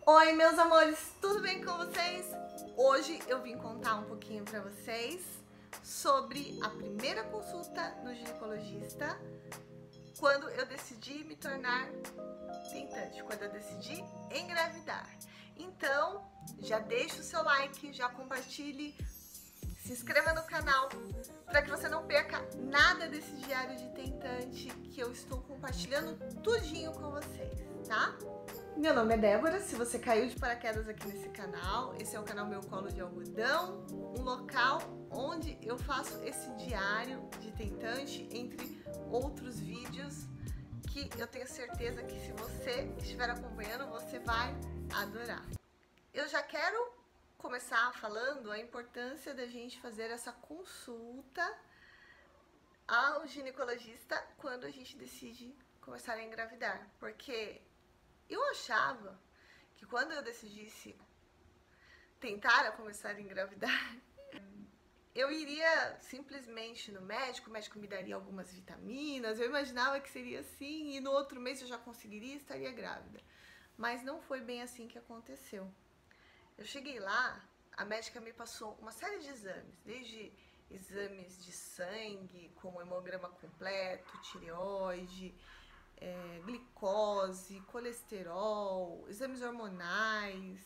Oi, meus amores, tudo bem com vocês? Hoje eu vim contar um pouquinho pra vocês sobre a primeira consulta no ginecologista quando eu decidi me tornar tentante, quando eu decidi engravidar. Então, já deixa o seu like, já compartilhe, se inscreva no canal para que você não perca nada desse diário de tentante que eu estou compartilhando tudinho com vocês, tá? Meu nome é Débora, se você caiu de paraquedas aqui nesse canal, esse é o canal Meu Colo de Algodão, um local onde eu faço esse diário de tentante, entre outros vídeos que eu tenho certeza que se você estiver acompanhando, você vai adorar. Eu já quero começar falando a importância da gente fazer essa consulta ao ginecologista quando a gente decide começar a engravidar, porque eu achava que quando eu decidisse tentar a começar a engravidar, eu iria simplesmente no médico, o médico me daria algumas vitaminas, eu imaginava que seria assim e no outro mês eu já conseguiria e estaria grávida. Mas não foi bem assim que aconteceu. Eu cheguei lá, a médica me passou uma série de exames, desde exames de sangue, como hemograma completo, tireoide, glicose, colesterol, exames hormonais,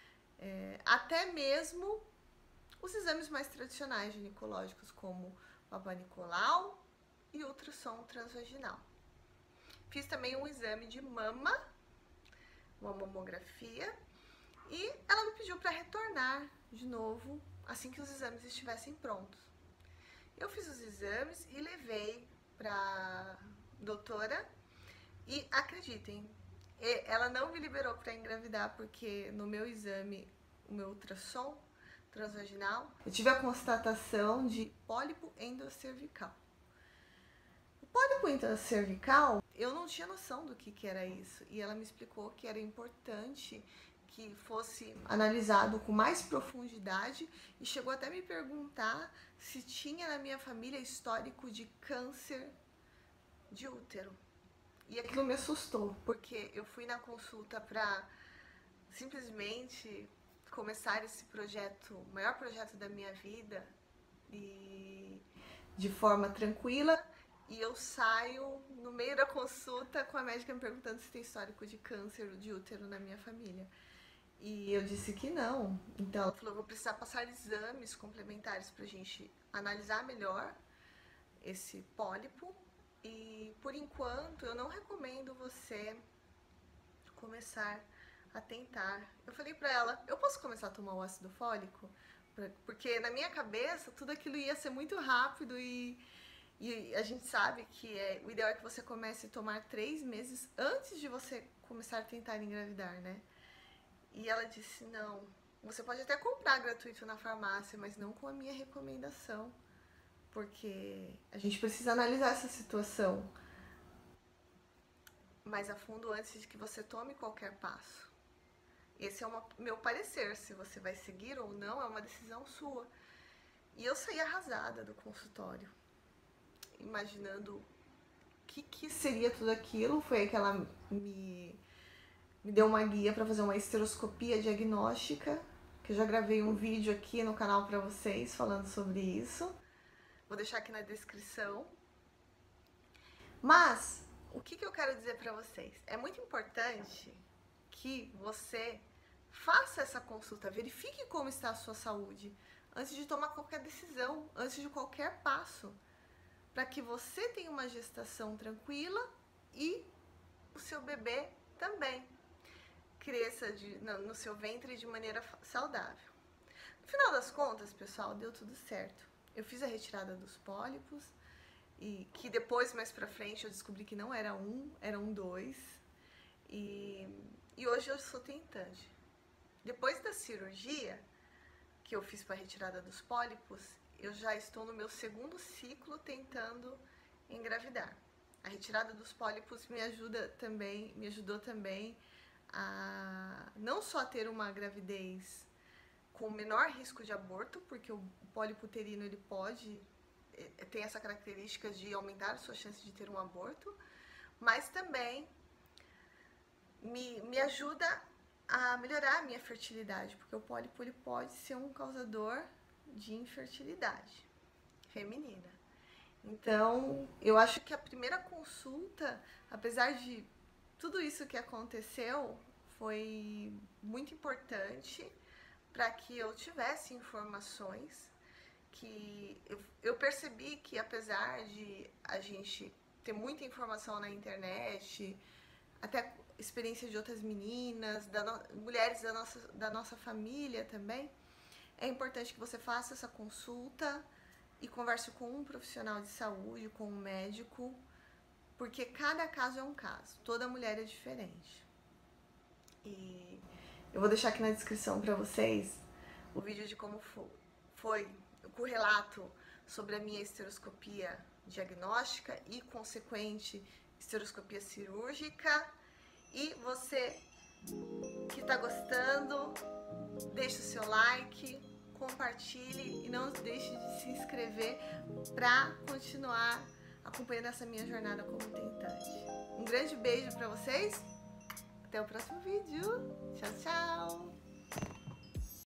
até mesmo os exames mais tradicionais ginecológicos, como Papa Nicolau e ultrassom transvaginal. Fiz também um exame de mama, uma mamografia, e ela me pediu para retornar de novo assim que os exames estivessem prontos. Eu fiz os exames e levei para doutora e acreditem, ela não me liberou para engravidar porque no meu exame, o meu ultrassom transvaginal, eu tive a constatação de pólipo endocervical. O pólipo endocervical, eu não tinha noção do que era isso e ela me explicou que era importante que fosse analisado com mais profundidade e chegou até a me perguntar se tinha na minha família histórico de câncer de útero. E aquilo me assustou, porque eu fui na consulta para simplesmente começar esse projeto, o maior projeto da minha vida, e de forma tranquila, e eu saio no meio da consulta com a médica me perguntando se tem histórico de câncer de útero na minha família. E eu disse que não. Então ela falou, vou precisar passar exames complementares pra gente analisar melhor esse pólipo. E por enquanto eu não recomendo você começar a tentar. Eu falei pra ela, eu posso começar a tomar o ácido fólico? Porque na minha cabeça tudo aquilo ia ser muito rápido e a gente sabe que o ideal é que você comece a tomar 3 meses antes de você começar a tentar engravidar, né? E ela disse, não, você pode até comprar gratuito na farmácia, mas não com a minha recomendação, porque a gente precisa analisar essa situação mais a fundo antes de que você tome qualquer passo. Esse é o meu parecer, se você vai seguir ou não é uma decisão sua. E eu saí arrasada do consultório, imaginando o que seria tudo aquilo. Foi aí que ela me deu uma guia para fazer uma esteroscopia diagnóstica, que eu já gravei um vídeo aqui no canal para vocês falando sobre isso. Vou deixar aqui na descrição. Mas o que eu quero dizer para vocês? É muito importante que você faça essa consulta, verifique como está a sua saúde antes de tomar qualquer decisão, antes de qualquer passo, para que você tenha uma gestação tranquila e o seu bebê também cresça no seu ventre de maneira saudável. No final das contas, pessoal, deu tudo certo. Eu fiz a retirada dos pólipos, e que depois, mais pra frente, eu descobri que não era um, eram 2. E hoje eu sou tentante. Depois da cirurgia que eu fiz para a retirada dos pólipos, eu já estou no meu 2º ciclo tentando engravidar. A retirada dos pólipos me ajudou também a não só ter uma gravidez com menor risco de aborto, porque o pólipo uterino ele tem essa característica de aumentar a sua chance de ter um aborto, mas também me ajuda a melhorar a minha fertilidade, porque o pólipo ele pode ser um causador de infertilidade feminina. Então, eu acho que a primeira consulta, apesar de tudo isso que aconteceu, foi muito importante para que eu tivesse informações que eu percebi que apesar de a gente ter muita informação na internet, até experiência de outras meninas, mulheres da nossa família também, é importante que você faça essa consulta e converse com um profissional de saúde, com um médico, porque cada caso é um caso, toda mulher é diferente. E eu vou deixar aqui na descrição para vocês o vídeo de como foi o relato sobre a minha esteroscopia diagnóstica e consequente esteroscopia cirúrgica. E você que está gostando, deixe o seu like, compartilhe e não deixe de se inscrever para continuar acompanhando essa minha jornada como tentante. Um grande beijo para vocês, até o próximo vídeo, tchau, tchau!